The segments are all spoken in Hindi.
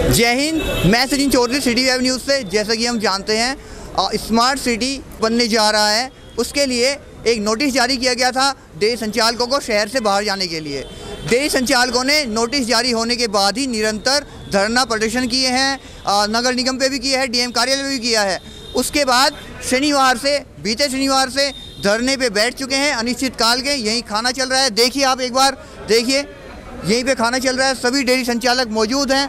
जय हिंद, मैं Sachin Chaudhary, City Web News से। जैसा कि हम जानते हैं स्मार्ट सिटी बनने जा रहा है, उसके लिए एक नोटिस जारी किया गया था डेयरी संचालकों को शहर से बाहर जाने के लिए। डेयरी संचालकों ने नोटिस जारी होने के बाद ही निरंतर धरना प्रदर्शन किए हैं, नगर निगम पे भी किया है, डीएम कार्यालय में भी किया है। उसके बाद बीते शनिवार से धरने पे बैठ चुके हैं अनिश्चितकाल के। यहीं खाना चल रहा है, देखिए आप एक बार देखिए, यहीं पे खाना चल रहा है, सभी डेयरी संचालक मौजूद हैं।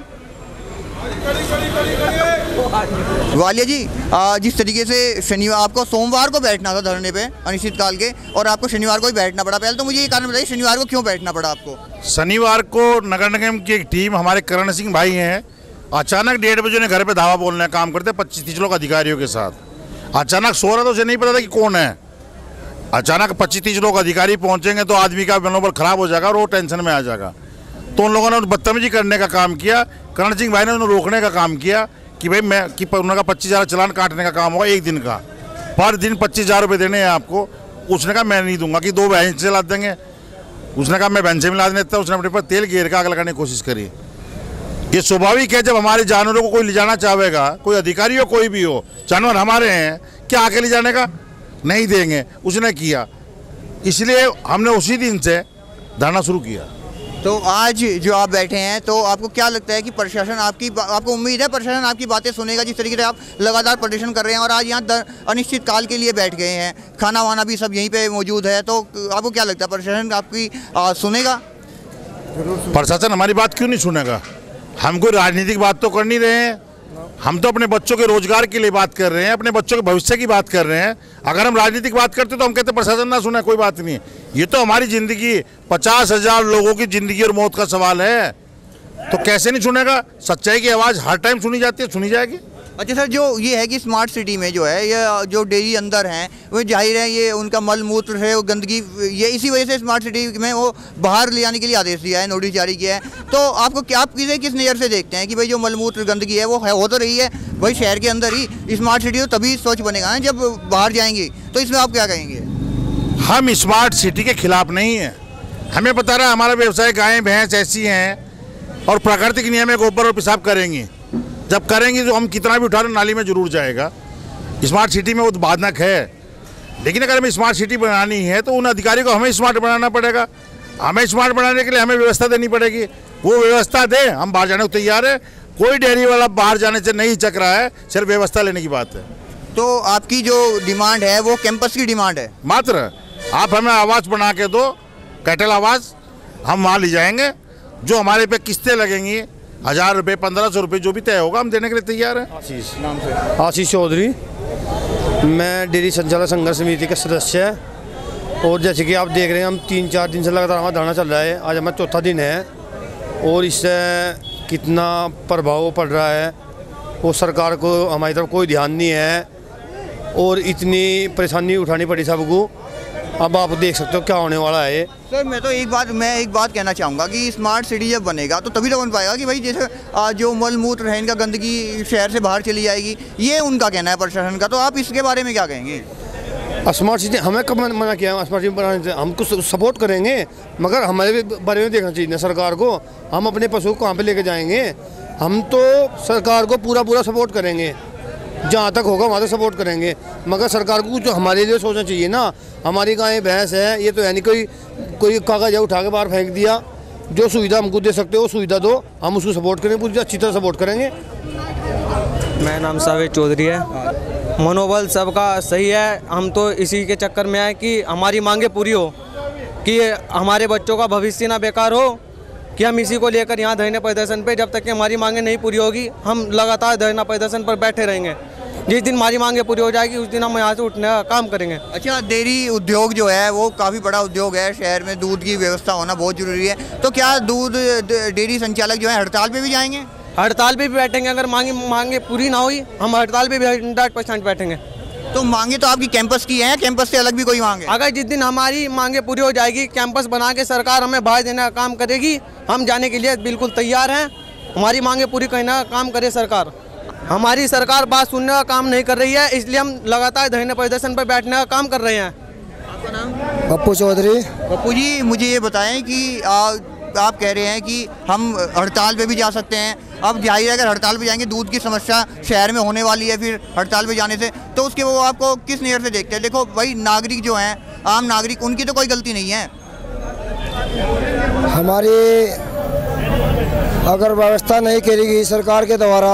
वालिया जी, जिस तरीके से शनिवार आपको सोमवार को बैठना था धरने पे अनिश्चितकाल के, और आपको शनिवार को ही बैठना पड़ा, पहले तो मुझे ये कारण बताइए शनिवार को क्यों बैठना पड़ा आपको? शनिवार को नगर निगम की एक टीम, हमारे करण सिंह भाई हैं, अचानक 1:30 बजे उन्हें घर पे धावा बोलने का काम करते 25-30 लोग अधिकारियों के साथ। अचानक सो रहा था, उसे नहीं पता था कि कौन है। अचानक 25-30 लोग अधिकारी पहुंचेंगे तो आदमी का मनोबल खराब हो जाएगा और वो टेंशन में आ जाएगा। तो उन लोगों ने बदतमीजी करने का काम किया। करण सिंह भाई ने उन्हें रोकने का काम किया कि भाई उनका 25,000 चालान काटने का काम होगा एक दिन का, पर दिन 25,000 रुपये देने हैं आपको। उसने कहा मैं नहीं दूंगा, कि 2 भैंस से ला देंगे। उसने कहा मैं भैंस से मिला देता। उसने अपने पर तेल घेर का आग लगाने की कोशिश करी। ये स्वाभाविक है, जब हमारे जानवरों को कोई ले जाना चाहेगा, कोई अधिकारी हो कोई भी हो, जानवर हमारे हैं, क्या आके ले जाने का नहीं देंगे। उसने किया, इसलिए हमने उसी दिन से धरना शुरू किया। तो आज जो आप बैठे हैं, तो आपको क्या लगता है कि प्रशासन आपको उम्मीद है प्रशासन आपकी बातें सुनेगा, जिस तरीके से आप लगातार प्रदर्शन कर रहे हैं और आज यहाँ अनिश्चितकाल के लिए बैठ गए हैं, खाना वाना भी सब यहीं पे मौजूद है, तो आपको क्या लगता है प्रशासन आपकी सुनेगा? प्रशासन हमारी बात क्यों नहीं सुनेगा? हम कोई राजनीतिक बात तो कर नहीं रहे हैं, हम तो अपने बच्चों के रोजगार के लिए बात कर रहे हैं, अपने बच्चों के भविष्य की बात कर रहे हैं। अगर हम राजनीतिक बात करते तो हम कहते प्रशासन ना सुने, कोई बात नहीं। ये तो हमारी जिंदगी, 50,000 लोगों की जिंदगी और मौत का सवाल है, तो कैसे नहीं सुनेगा? सच्चाई की आवाज़ हर टाइम सुनी जाती है, सुनी जाएगी। अच्छा सर, जो ये है कि स्मार्ट सिटी में जो है, ये जो डेयरी अंदर हैं, वो जाहिर है ये उनका मल मूत्र है, वो गंदगी, ये इसी वजह से स्मार्ट सिटी में वो बाहर ले जाने के लिए आदेश दिया है, नोटिस जारी किया है। तो आपको क्या, आप किस नज़र से देखते हैं कि भाई जो मल मूत्र गंदगी है वो हो तो रही है भाई शहर के अंदर ही, स्मार्ट सिटी तो तभी स्वच्छ बनेगा ना जब बाहर जाएंगे, तो इसमें आप क्या कहेंगे? हम स्मार्ट सिटी के खिलाफ नहीं है। हमें पता रहा हमारा व्यवसाय गायें भैंस ऐसी हैं और प्राकृतिक नियम में गोबर और पेशाब करेंगी। जब करेंगी तो हम कितना भी उठा लो नाली में जरूर जाएगा। स्मार्ट सिटी में वो तो बाधक है, लेकिन अगर हमें स्मार्ट सिटी बनानी है तो उन अधिकारियों को हमें स्मार्ट बनाना पड़ेगा। हमें स्मार्ट बनाने के लिए हमें व्यवस्था देनी पड़ेगी, वो व्यवस्था दे, हम बाहर जाने को तैयार है। कोई डेयरी वाला बाहर जाने से नहीं हिचक रहा है, सिर्फ व्यवस्था लेने की बात है। तो आपकी जो डिमांड है वो कैंपस की डिमांड है मात्र। आप हमें आवास बना के दो, कैटल आवास, हम वहाँ ले जाएंगे। जो हमारे पे किस्तें लगेंगी 1,000 रुपये 1,500 रुपये जो भी तय होगा हम देने के लिए तैयार हैं। आशीष चौधरी, मैं डेयरी संचालक संघर्ष समिति का सदस्य है। और जैसे कि आप देख रहे हैं, हम 3-4 दिन से लगातार हमारा धरना चल रहा है, आज हमारा 4था दिन है। और इससे कितना प्रभाव पड़ रहा है वो सरकार को, हमारी तरफ कोई ध्यान नहीं है और इतनी परेशानी उठानी पड़ी सबको। अब आप देख सकते हो क्या होने वाला है। सर मैं एक बात कहना चाहूँगा कि स्मार्ट सिटी जब बनेगा तो तभी तो बन पाएगा कि भाई जैसे जो मल मूत्र है, इनका गंदगी शहर से बाहर चली जाएगी, ये उनका कहना है प्रशासन का। तो आप इसके बारे में क्या कहेंगे? स्मार्ट सिटी हमें कब मना किया? स्मार्ट सिटी बनाने से हमको सपोर्ट करेंगे, मगर हमारे बारे में देखना चाहिए सरकार को। हम अपने पशु को कहाँ पे लेके जाएंगे? हम तो सरकार को पूरा सपोर्ट करेंगे, जहाँ तक होगा वहाँ तक सपोर्ट करेंगे, मगर सरकार को कुछ हमारे लिए सोचना चाहिए ना। हमारी गाय भैंस है, ये तो यानी कोई कागज उठा के बाहर फेंक दिया। जो सुविधा हमको दे सकते हो वो सुविधा दो, हम उसको सपोर्ट करेंगे, पूरी अच्छी तरह सपोर्ट करेंगे। मेरा नाम सावेद चौधरी है। मनोबल सबका सही है, हम तो इसी के चक्कर में आए कि हमारी मांगे पूरी हो, कि हमारे बच्चों का भविष्य ना बेकार हो, कि हम इसी को लेकर यहाँ धरने प्रदर्शन पे, जब तक कि हमारी मांगे नहीं पूरी होगी हम लगातार धरना प्रदर्शन पर बैठे रहेंगे। जिस दिन हमारी मांगे पूरी हो जाएगी उस दिन हम यहाँ से उठने का काम करेंगे। अच्छा, डेयरी उद्योग जो है वो काफ़ी बड़ा उद्योग है, शहर में दूध की व्यवस्था होना बहुत ज़रूरी है। तो क्या डेयरी संचालक जो है हड़ताल पे भी जाएंगे? हड़ताल पे भी बैठेंगे, अगर मांगे पूरी ना हुई हम हड़ताल पे भी 100% बैठेंगे। तो मांगे तो आपकी कैंपस की है, कैंपस से अलग भी कोई मांगे? अगर जिस दिन हमारी मांगे पूरी हो जाएगी, कैंपस बना के सरकार हमें बाहर देने का काम करेगी, हम जाने के लिए बिल्कुल तैयार हैं। हमारी मांगे पूरी करने का काम करे सरकार। हमारी सरकार बात सुनने का काम नहीं कर रही है, इसलिए हम लगातार धरने प्रदर्शन पर बैठने का काम कर रहे हैं। आपका नाम? पप्पू चौधरी। पप्पू जी, मुझे ये बताएं कि आप कह रहे हैं कि हम हड़ताल पे भी जा सकते हैं, अब जाहिर है अगर हड़ताल पे जाएंगे, दूध की समस्या शहर में होने वाली है फिर हड़ताल पे जाने से, तो उसके वो आपको किस नज़र से देखते हैं? देखो भाई, नागरिक जो हैं, आम नागरिक, उनकी तो कोई गलती नहीं है। हमारी अगर व्यवस्था नहीं करेगी सरकार के द्वारा,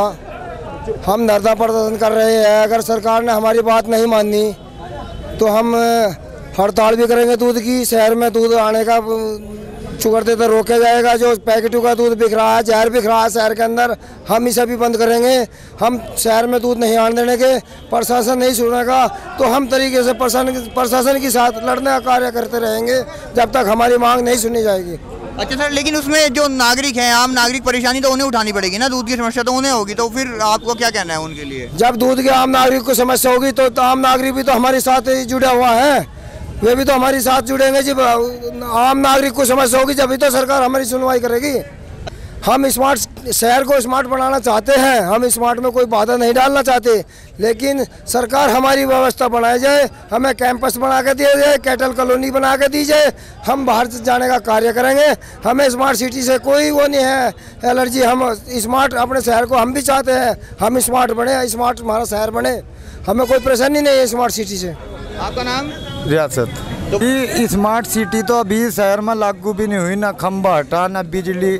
हम धरना प्रदर्शन कर रहे हैं। अगर सरकार ने हमारी बात नहीं मानी तो हम हड़ताल भी करेंगे दूध की। शहर में दूध आने का शुगर देते रोका जाएगा। जो पैकेटों का दूध बिक रहा है, जहर बिक रहा है शहर के अंदर, हम इसे भी बंद करेंगे। हम शहर में दूध नहीं आने देने के, प्रशासन नहीं सुनेगा तो हम तरीके से प्रशासन के साथ लड़ने का कार्य करते रहेंगे जब तक हमारी मांग नहीं सुनी जाएगी। अच्छा सर, लेकिन उसमें जो नागरिक हैं, आम नागरिक, परेशानी तो उन्हें उठानी पड़ेगी ना, दूध की समस्या तो उन्हें होगी, तो फिर आपको क्या कहना है उनके लिए? जब दूध के आम नागरिक को समस्या होगी तो आम नागरिक भी तो हमारे साथ ही जुड़ा हुआ है, वे भी तो हमारे साथ जुड़ेंगे। जब आम नागरिक को समस्या होगी जब भी तो सरकार हमारी सुनवाई करेगी। हम स्मार्ट शहर को स्मार्ट बनाना चाहते हैं, हम स्मार्ट में कोई बाधा नहीं डालना चाहते, लेकिन सरकार हमारी व्यवस्था बनाई जाए, हमें कैंपस बना के दिया जाए, कैटल कॉलोनी बना के दी जाए, हम बाहर जाने का कार्य करेंगे। हमें स्मार्ट सिटी से कोई वो नहीं है एलर्जी। हम स्मार्ट अपने शहर को हम भी चाहते हैं, हम स्मार्ट बने, स्मार्ट हमारा शहर बने, हमें कोई परेशानी नहीं है स्मार्ट सिटी से। आपका नाम? रियासत। ये स्मार्ट सिटी तो अभी शहर में लागू भी नहीं हुई, ना खंबा हटा, ना बिजली,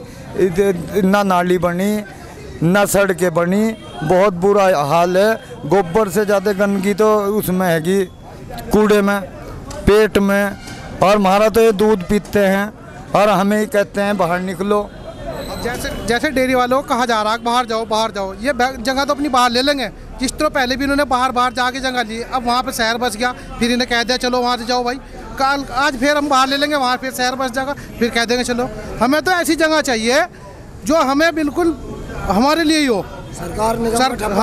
ना नाली बनी, ना सड़कें बनी। बहुत बुरा हाल है। गोबर से ज़्यादा गंदगी तो उसमें हैगी, कूड़े में, पेट में। और हमारा तो ये दूध पीते हैं और हमें ही कहते हैं बाहर निकलो। जैसे डेयरी वालों को कहा जा रहा है बाहर जाओ बाहर जाओ, ये जगह तो अपनी बाहर ले लेंगे। जिस तरह पहले भी इन्होंने बाहर जाके जगह ली, अब वहाँ पे शहर बस गया, फिर इन्हें कह दिया चलो वहाँ से जाओ भाई, कल आज फिर हम बाहर ले लेंगे, वहाँ फिर शहर बस जाएगा, फिर कह देंगे चलो। हमें तो ऐसी जगह चाहिए जो हमें बिल्कुल हमारे लिए ही हो। सरकार ने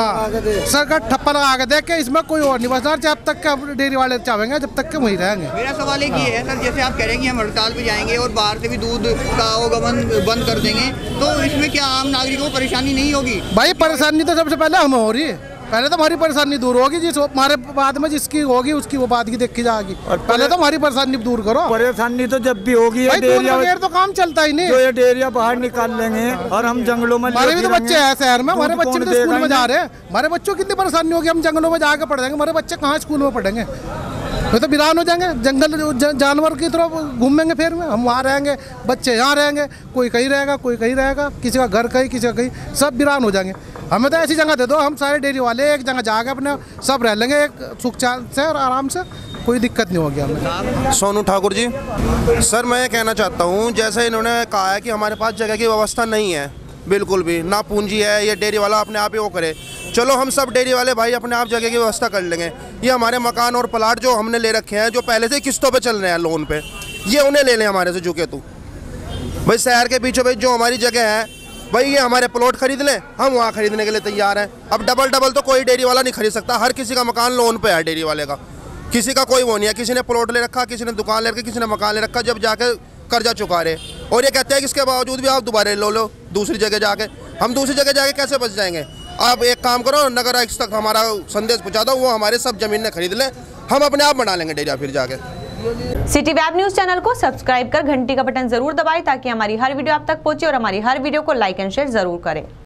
सरकार ठप्पा लगा के देख के इसमें कोई और नहीं बचना, जब तक के डेयरी वाले चाहेंगे जब तक के वहीं रहेंगे। मेरा सवाल एक ये है सर, जैसे आप कह रहे हैं कि हम हड़ताल पे जाएंगे और बाहर से भी दूध का आवागमन बंद कर देंगे, तो इसमें क्या आम नागरिकों को परेशानी नहीं होगी? भाई परेशानी तो सबसे पहले हमें हो रही है, पहले तो हमारी परेशानी दूर होगी, जिस हमारे बाद में जिसकी होगी उसकी वो बात की देखी जाएगी। और पहले तो हमारी परेशानी दूर करो। परेशानी तो जब भी होगी तो काम चलता ही नहीं, जो ये डेरिया बाहर निकाल लेंगे और हम जंगलों में। हमारे भी तो बच्चे हैं शहर में, हमारे बच्चे भी तो स्कूल में जा रहे हैं, हमारे बच्चों की कितनी परेशानी होगी, हम जंगलों में जाकर पढ़ जाएंगे, हमारे बच्चे कहाँ स्कूल में पढ़ेंगे? वे तो वीरान हो जाएंगे, जंगल जानवर की तरफ घूमेंगे, फिर में हम वहाँ रहेंगे, बच्चे यहाँ रहेंगे, कोई कहीं रहेगा, कोई कहीं रहेगा, किसी का घर कहीं, किसी का कहीं, सब वीरान हो जाएंगे। हमें तो ऐसी जगह दे दो, हम सारे डेयरी वाले एक जगह जाके अपने सब रह लेंगे एक सुख चैन से और आराम से, कोई दिक्कत नहीं होगी हमें। सोनू ठाकुर जी। सर मैं ये कहना चाहता हूँ, जैसे इन्होंने कहा है कि हमारे पास जगह की व्यवस्था नहीं है, बिल्कुल भी ना पूंजी है, ये डेयरी वाला अपने आप ही वो करे। चलो हम सब डेयरी वाले भाई अपने आप जगह की व्यवस्था कर लेंगे। ये हमारे मकान और प्लाट जो हमने ले रखे हैं, जो पहले से किस्तों पे चल रहे हैं लोन पे, ये उन्हें ले लें हमारे से झुके। तू भाई शहर के बीचों बीच जो हमारी जगह है भाई, ये हमारे प्लॉट खरीद लें, हम वहाँ खरीदने के लिए तैयार हैं। अब डबल तो कोई डेयरी वाला नहीं खरीद सकता, हर किसी का मकान लोन पे है डेयरी वाले का, किसी का कोई वो नहीं है। किसी ने प्लॉट ले रखा, किसी ने दुकान ले रखी, किसी ने मकान ले रखा, जब जाके कर्जा चुका रहे, और ये कहते हैं कि इसके बावजूद भी आप दोबारा लो दूसरी जगह जाके। हम दूसरी जगह जाके कैसे बच जाएंगे? आप एक काम करो, नगर आयुक्त तक हमारा संदेश पहुँचा दो, वो हमारे सब जमीन खरीद लें, हम अपने आप बना लेंगे डेयरी फिर जाके। सिटी वेब न्यूज चैनल को सब्सक्राइब कर घंटी का बटन जरूर दबाएं ताकि हमारी हर वीडियो आप तक पहुंचे और हमारी हर वीडियो को लाइक एंड शेयर जरूर करें।